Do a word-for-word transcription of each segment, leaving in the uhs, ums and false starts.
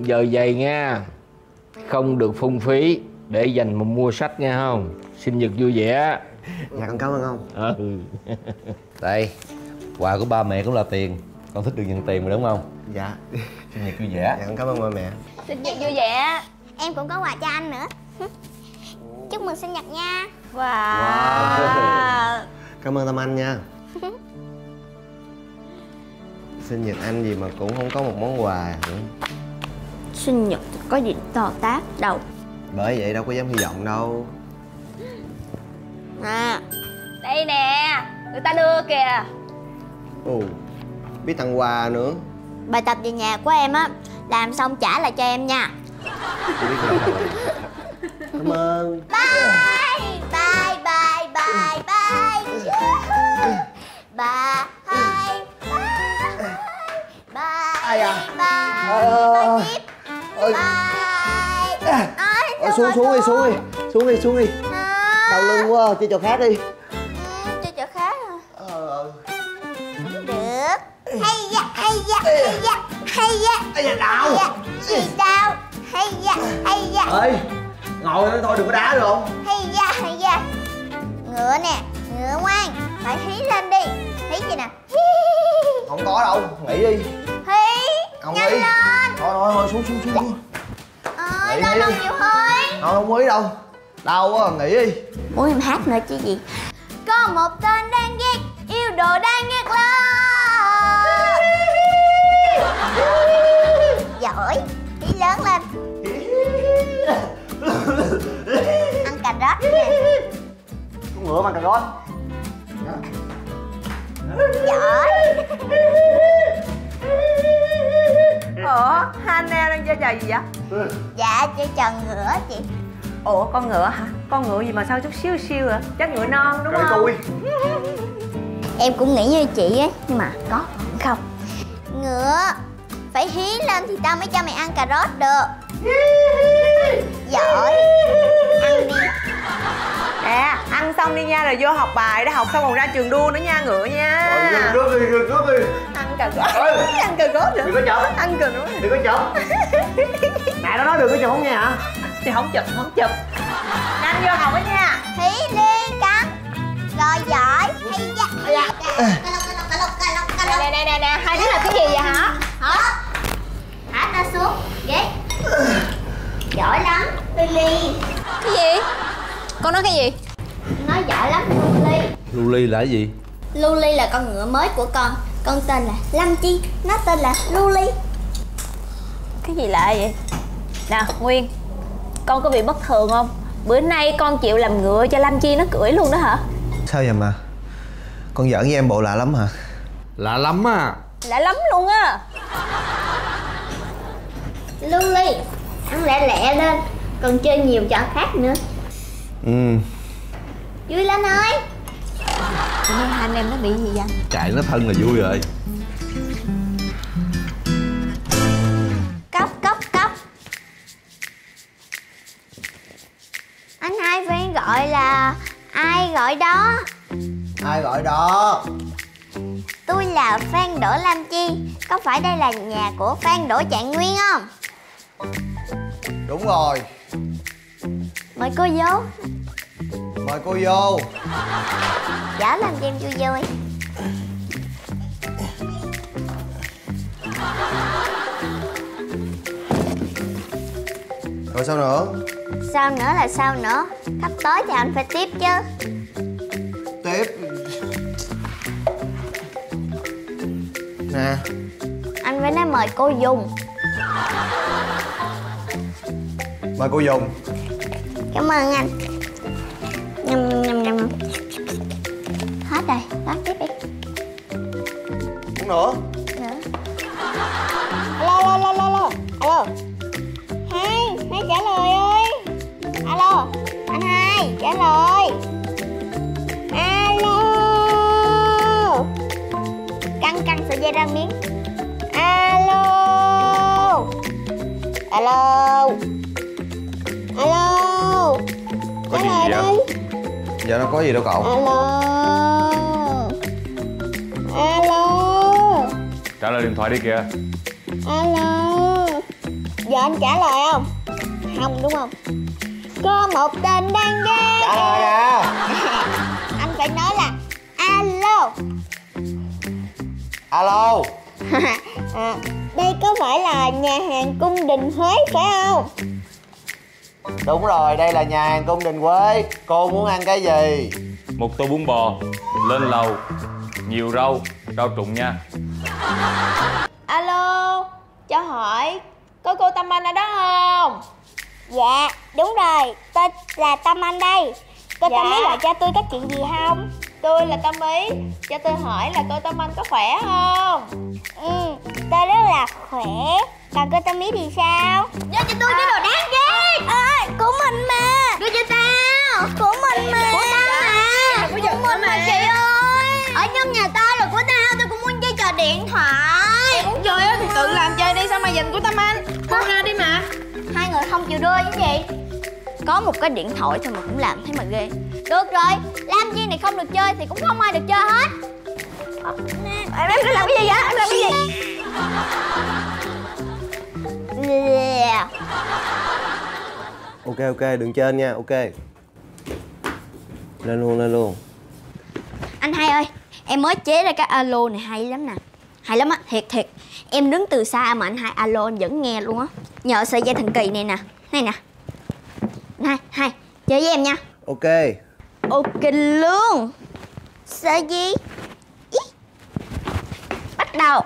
giờ vậy nha, không được phung phí để dành mà mua sách nha không. Sinh nhật vui vẻ. Dạ con cảm ơn ông. Ừ. Đây, quà của ba mẹ cũng là tiền. Con thích được nhận tiền mà đúng không? Dạ. Sinh nhật vui vẻ. Dạ con cảm ơn ba mẹ. Sinh nhật vui vẻ. Em cũng có quà cho anh nữa. Chúc mừng sinh nhật nha. Wow, wow. Cảm ơn Tâm Anh nha. Sinh nhật anh gì mà cũng không có một món quà nữa. Sinh nhật có gì to tát đâu. Bởi vậy đâu có dám hy vọng đâu. À, đây nè, người ta đưa kìa. Ồ, biết tặng quà nữa. Bài tập về nhà của em á, làm xong trả lại cho em nha. Biết rồi. Cảm ơn. Bye, bye, bye, bye, bye. Bye, bye, bye. Ai à? Bye, Ờ. tiếp. Ôi. Bye. Ai, Ôi, xuống xuống đi, xuống đi. Xuống đi, xuống đi. À. Đau lưng quá, chơi trò khác đi. Ừ, chơi trò khác à? Ờ. Được. Hay da, hay da, hay da, hay da. Ây da, đau. Gì đau? Hay da, hay da. Ê, ngồi đó thôi, đừng có đá được không? Hay da, hay da. Ngựa nè, ngựa ngoan. Phải hí lên đi. Hí gì nè. Hí. Không có đâu, nghỉ đi. Hí. Không Nhanh đi. lên. Thôi thôi thôi, xuống xuống xuống. Ơi, Nghỉ lên đi. đâu nhiều thôi. Thôi không ý đâu. Đau quá, nghỉ đi. Muốn em hát nữa chứ gì. Có một tên đang ghét, yêu đồ đang ghét lo. Giỏi, hí lớn lên. Ăn cà rốt nè. Con ngựa mà cà rốt. Giỏi. Ủa, hai anh em đang chơi trò gì vậy? Dạ, chơi trò ngựa chị. Ủa, con ngựa hả? Con ngựa gì mà sao chút xíu xíu à? Chắc ngựa non đúng Kệ không? tôi. Em cũng nghĩ như chị ấy, nhưng mà có không? Ngựa phải hí lên thì tao mới cho mày ăn cà rốt được. Giỏi. Ăn đi. Nè, ăn xong đi nha, rồi vô học bài đó, học xong còn ra trường đua nữa nha, ngựa nha. Rồi, rước đi, rước đi. Ăn cà rốt. Ăn cà rốt nữa. Đừng có chọc. Ăn cà rốt. Đừng có chọc. Mẹ nó nói đừng có chọc không nha hả? Thì không chụp, không chụp. Nhanh vô học đó nha. Hí đi cắn. Rồi giỏi. Hay da. Hay da. Cà lộc, cà lộc, cà lộc, cà lộc, cà lộc. Nè nè nè nè, hai đứa là cái gì vậy hả? Hả? Thả ta xuống. Ghét. Giỏi lắm, Lily. Cái gì? Con nói cái gì? Nói giỏi lắm, Lily. Luli là cái gì? Luli là con ngựa mới của con. Con tên là Lâm Chi, nó tên là Luli. Cái gì lạ vậy? Nè, Nguyên, con có bị bất thường không? Bữa nay con chịu làm ngựa cho Lâm Chi nó cưỡi luôn đó hả? Sao vậy mà? Con giỡn với em bộ lạ lắm hả? Lạ lắm à. Lạ lắm luôn á. Luli, ăn lẹ lẹ lên. Còn chơi nhiều trò khác nữa. Ừ. Vui lên ơi. Hôm nay hai anh em nó bị gì vậy? Chạy nó thân là vui rồi. Cốc, cốc, cốc. Anh hai Phan gọi là... Ai gọi đó? Ai gọi đó? Tôi là Phan Đỗ Lam Chi. Có phải đây là nhà của Phan Đỗ Trạng Nguyên không? Đúng rồi. Mời cô vô. Mời cô vô. Giỏi làm cho em vui vui. Rồi sao nữa? Sao nữa là sao nữa? Khách tới thì anh phải tiếp chứ. Tiếp. Nè. Anh phải nói mời cô dùng. Mời cô dùng. Cảm ơn anh. Nhâm nhâm nhâm. Hết rồi, lát tiếp đi. Uống nữa. Nữa. Alo, alo, alo, alo. Alo. Hai, hai trả lời ơi. Alo, anh hai, trả lời. Alo. Căng căng sợi dây ra miếng. Alo. Alo. Alo. Có Trả gì lời vậy? đi. Dạ nó có gì đâu cậu. Alo. Alo. Trả lời điện thoại đi kìa. Alo. Giờ anh trả lời không? Không đúng không? Có một tên đang ghé. Trả lời nè. Anh phải nói là alo. Alo. À, đây có phải là nhà hàng Cung Đình Huế phải không? Đúng rồi, đây là nhà hàng Cung Đình Huế. Cô muốn ăn cái gì? Một tô bún bò, lên lầu, nhiều rau, rau trụng nha. Alo, cho hỏi có cô Tâm Anh ở đó không? Dạ, đúng rồi, tôi là Tâm Anh đây. Cô Dạ. Tâm Ý gọi cho tôi có chuyện gì không? Tôi là Tâm Ý, cho tôi hỏi là cô Tâm Anh có khỏe không? Ừ, tôi rất là khỏe. Còn cô Tâm Ý thì sao? Đưa cho tôi cái đồ đáng ghét. Ơi, của mình mà. Đưa cho tao. Của mình mà. Của tao mà. Của mình mà chị ơi. Ở trong nhà tao là của tao, tôi cũng muốn chơi trò điện thoại. Em muốn chơi thì tự làm chơi đi, sao mà giành của Tâm Anh? Cô ra đi mà. Hai người không chịu đưa chứ gì? Có một cái điện thoại thôi mà cũng làm thế mà ghê. Được rồi, Lam Chi này không được chơi thì cũng không ai được chơi hết. Em em làm cái gì vậy? Em làm cái gì? Yeah. Ok ok, đừng trên nha, ok. Lên luôn, lên luôn. Anh Hai ơi, em mới chế ra cái alo này hay lắm nè. Hay lắm á, thiệt thiệt. Em đứng từ xa mà anh Hai alo anh vẫn nghe luôn á. Nhờ sợi dây thần kỳ này nè. Này nè. Anh Hai, Hai, chơi với em nha. Ok. Ok luôn. Sợi gì? Ý. Bắt đầu.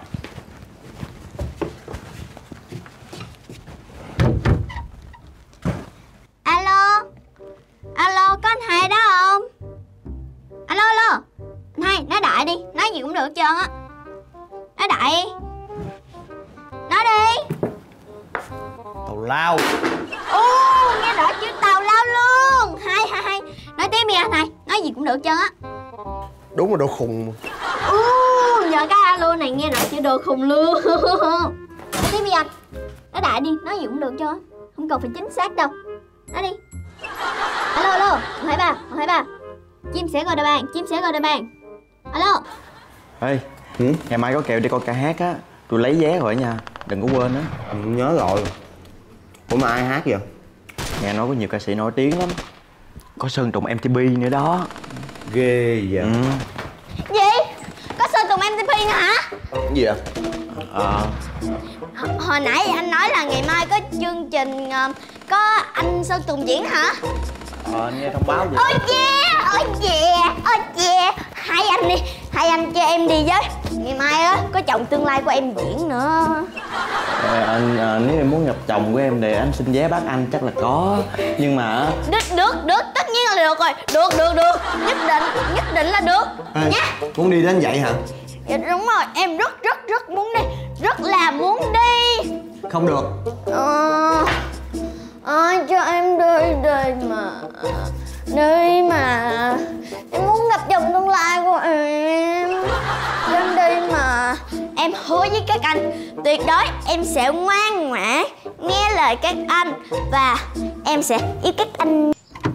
Alo. Alo, có anh Hai đó không? Alo, alo. Anh Hai, nói đại đi. Nói gì cũng được hết trơn á. Nói đại đi. Nói đi. Tào lao. Ô, nghe rõ chữ tào lao luôn. Hai, hai, hai. Nói tiếp đi anh Hai. Nói gì cũng được hết trơn á. Đúng là đồ khùng. Ô, giờ cái alo này nghe rõ chữ đồ khùng luôn. Nói tiếp đi anh. Nói đại đi. Nói gì cũng được cho. Không cần phải chính xác đâu. Nói đi. Alo, alo. một hai ba, một hai ba. Chim sẻ gọi đại bàng, chim sẻ gọi đại bàng. Alo. Ê, ừ? Ngày mai có kèo đi coi ca hát á. Tôi lấy vé rồi nha, đừng có quên á. Anh nhớ rồi. Ủa mà ai hát vậy? Nghe nói có nhiều ca sĩ nổi tiếng lắm. Có Sơn Tùng em tê pê nữa đó. Ghê vậy. Ừ. Gì? Có Sơn Tùng em tê pê nữa hả? Cái gì vậy? Ờ H- Hồi nãy anh nói là ngày mai có chương trình ờ, có anh Sơn Tùng diễn hả? Ờ, nghe thông báo vậy. Ôi yeah, ôi yeah, ôi yeah. Hai anh đi, hai anh cho em đi với. Ngày mai á, có chồng tương lai của em diễn nữa. Ờ, anh à, nếu em muốn gặp chồng của em thì anh xin vé bác anh chắc là có. Nhưng mà Được, được, được, tất nhiên là được rồi. Được, được, được, nhất định, nhất định là được. Ê, Nha. muốn đi đến vậy hả? Dạ đúng rồi, em rất, rất, rất muốn đi. Rất là muốn đi. Không được. Ờ, ai cho em đi đi mà. Đi mà. Em muốn gặp chồng tương lai của em. Cho em đi mà. Em hứa với các anh, tuyệt đối em sẽ ngoan ngoãn, nghe lời các anh. Và em sẽ yêu các anh.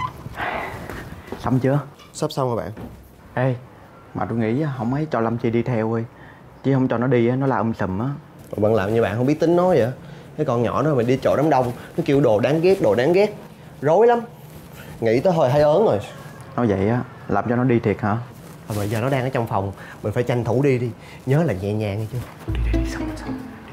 xong chưa? Sắp xong rồi bạn. Ê, mà tôi nghĩ á, không ấy cho Lâm Chi đi theo đi. Chứ không cho nó đi á, nó la um sùm á. Ủa bạn làm như bạn không biết tính nó vậy? Cái con nhỏ đó mà đi chỗ đám đông, nó kêu đồ đáng ghét, đồ đáng ghét. Rối lắm. Nghĩ tới hồi hay ớn rồi. Nói vậy á, làm cho nó đi thiệt hả? Mà bây giờ nó đang ở trong phòng, mình phải tranh thủ đi đi. Nhớ là nhẹ nhàng nghe chưa? Đi đi đi, xong xong.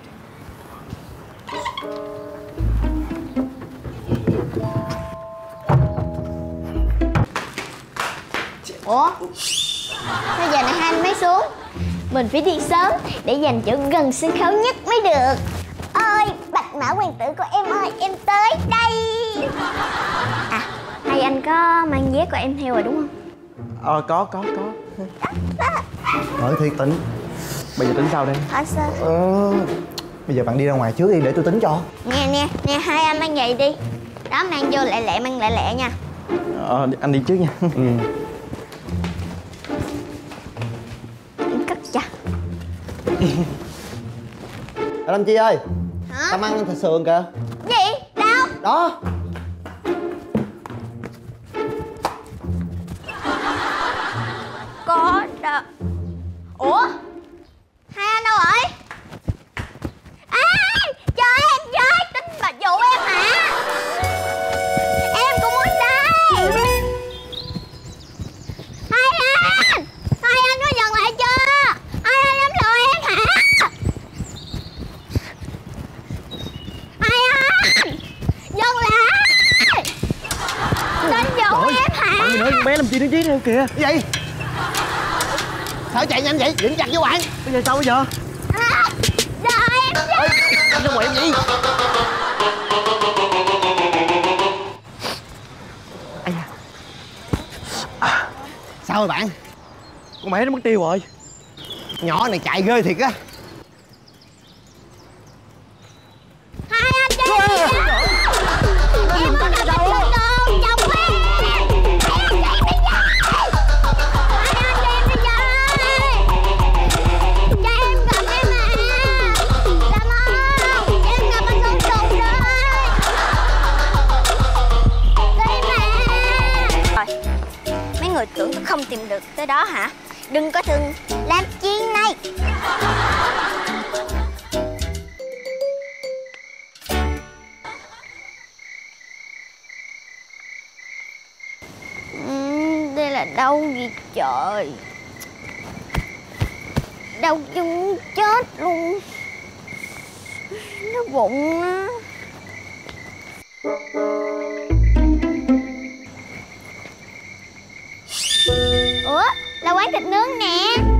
Ủa? Sao giờ này hai anh mới xuống? Mình phải đi sớm để dành chỗ gần sân khấu nhất mới được. Ôi, bạch mã hoàng tử của em ơi, em tới đây. À, hai anh có mang vé của em theo rồi đúng không? Ờ, có, có, có. Hỏi thiệt tính. Bây giờ tính sao đây? Hả sao? Ờ, bây giờ bạn đi ra ngoài trước đi để tôi tính cho. Nè, nè, nè, hai anh mang giày đi. Đó, mang vô lẹ lẹ, mang lẹ lẹ nha. Ờ, anh đi trước nha. Ừ. Em cất chặt. Ê, Lâm Chi ơi. Hả? Tao ăn thịt sườn kìa. Gì? Đâu? Đó. Có đâu. Ủa? Hai anh đâu rồi? À, trời em chơi tính bà Chi đứng dí theo kìa. Cái gì? Sao chạy nhanh vậy? Dính chặt vô bạn. Bây giờ sao bây giờ? À, đợi em chứ. Ê, em ra ngoài em gì? À, sao rồi bạn? Con mẹ nó mất tiêu rồi. Nhỏ này chạy ghê thiệt á. Hai anh chơi gì vậy? Em có gặp anh Sơn Tùng, chồng em. Hai anh cho em đi chơi. Hai anh cho em đi chơi. Cho em gặp em mà. Làm ơn, cho em gặp anh Sơn Tùng rồi. Đi mà. Rồi, mấy người tưởng tôi không tìm được tới đó hả? Đừng có thường làm chuyện này. Uhm, đây là đâu vậy trời? Đau chân muốn chết luôn. Nó bụng á. Ủa, là quán thịt nướng nè.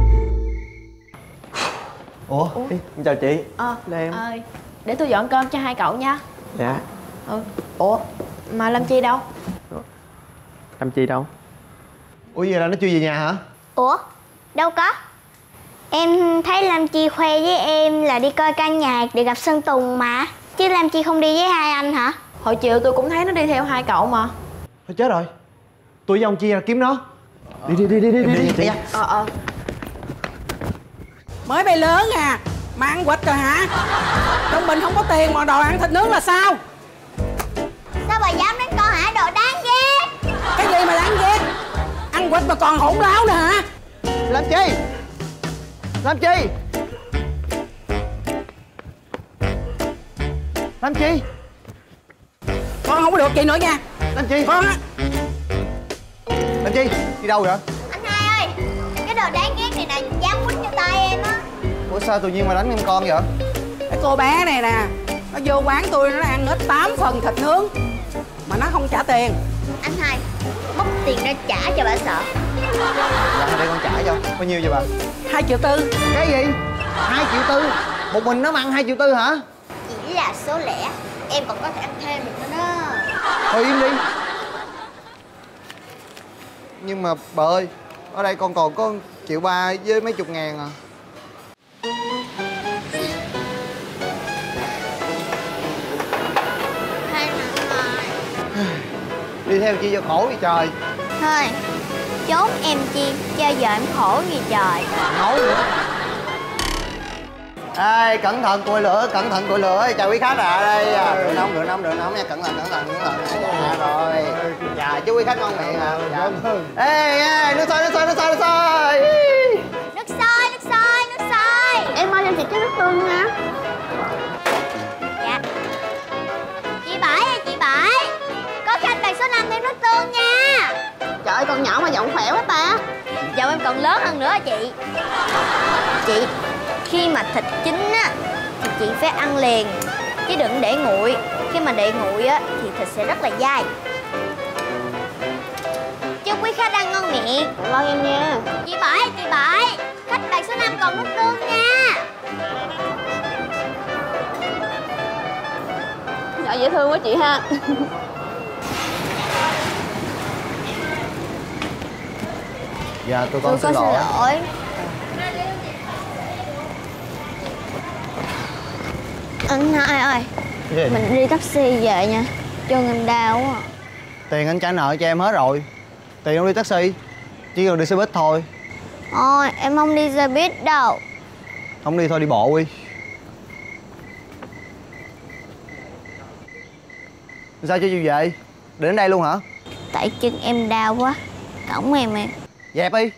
Ủa? Ê, chào chị. Ờ, Là em. ơi, để tôi dọn cơm cho hai cậu nha. Dạ. Ừ. Ủa, mà Lâm Chi đâu? Lâm Chi đâu? Ủa vậy là nó chưa về nhà hả? Ủa, đâu có. Em thấy Lam Chi khoe với em là đi coi ca nhạc để gặp Sơn Tùng mà. Chứ Lam Chi không đi với hai anh hả? Hồi chiều tôi cũng thấy nó đi theo hai cậu mà. Thôi chết rồi. Tôi với ông Chi ra kiếm nó. Đi đi đi đi đi đi, đi. Ờ ờ. Mới bay lớn à mà ăn quỵt rồi hả? Trong mình không có tiền mà đòi ăn thịt nướng là sao? Sao bà dám đánh con hả? Đồ đáng ghét. Cái gì mà đáng ghét? Ăn quỵt mà còn hỗn láo nữa hả? Lam Chi. Lam Chi. Lam Chi. Con không có được gì nữa nha. Lam Chi. Con á. Lam Chi, đi đâu vậy? Anh hai ơi, cái đồ đáng ghét này nè dám quýnh cho tay em á. Ủa sao tự nhiên mà đánh em con vậy? Cái cô bé này nè, nó vô quán tôi nó ăn hết tám phần thịt nướng mà nó không trả tiền. Anh hai, móc tiền ra trả cho bà sợ. Dạ đây con trả cho. Bao nhiêu vậy bà? Hai triệu tư. Cái gì? Hai triệu tư? Một mình nó mà ăn hai triệu tư hả? Chỉ là số lẻ, em còn có thể ăn thêm được nữa đó. Thôi im đi. Nhưng mà bà ơi, ở đây con còn có triệu ba với mấy chục ngàn à. Hai nặng rồi. Đi theo chi cho khổ vậy trời. Thôi, trốn em chi, cho giờ em khổ gì trời. Nói nữa. Ê, cẩn thận cùi lửa, cẩn thận cùi lửa. Chào quý khách à, đây à. Rửa nóng, rửa nóng, rửa nóng nha, cẩn thận, cẩn thận, cẩn thận. Dạ rồi. Dạ, chú quý khách ngon miệng à. Dạ. Ê, ê, nước sôi, nước sôi, nước sôi, nước sôi. Nước sôi, nước sôi, nước sôi. Em ơi, em chỉ cái nước tương nha. Dạ. Chị Bảy ơi, chị Bảy. Có khách bàn số năm thêm nước tương nha. Trời ơi, con nhỏ mà giọng khỏe quá ta. Giọng em còn lớn hơn nữa chị. Chị, khi mà thịt chín á thì chị phải ăn liền, chứ đừng để nguội. Khi mà để nguội á thì thịt sẽ rất là dai. Chúc quý khách ăn ngon miệng. Cảm ơn em nha. Chị Bảy, chị Bảy, khách bàn số năm còn nước tương nha. Dạ dễ thương quá chị ha. Dạ tụi con Tôi xin có lỗi. xin lỗi. Anh hai ơi, Cái gì? mình đi taxi về nha. Chân em đau quá. Tiền anh trả nợ cho em hết rồi. Tiền không đi taxi, chỉ cần đi xe buýt thôi. Thôi, em không đi xe buýt đâu. Không đi thôi đi bộ đi. Sao cho chị về? Để đến đây luôn hả? Tại chân em đau quá. Cõng em em. Dẹp đi.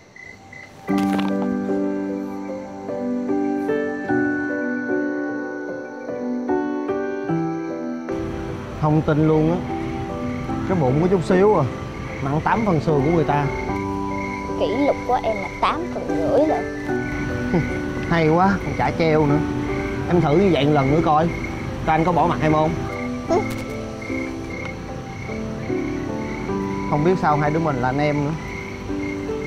Không tin luôn á. Cái bụng có chút xíu à, nặng tám phần xương của người ta. Kỷ lục của em là tám phần rưỡi rồi. Hay quá, còn trả treo nữa. Em thử như vậy một lần nữa coi, coi anh có bỏ mặt em không? Ừ. Không biết sao hai đứa mình là anh em nữa.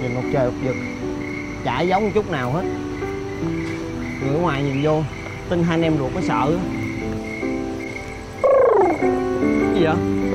Nhìn một trời một vực, chả giống chút nào hết. Người ở ngoài nhìn vô tin hai anh em ruột có sợ á. Cái gì vậy?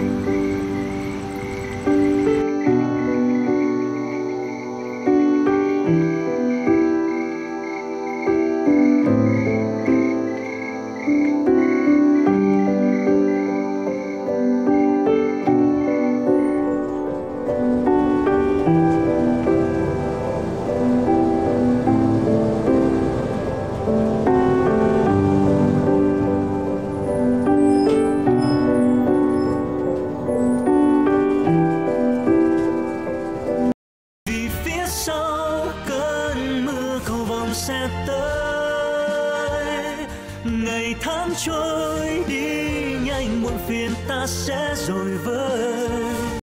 sẽ tới, ngày tháng trôi đi nhanh muộn phiền ta sẽ rồi vơi.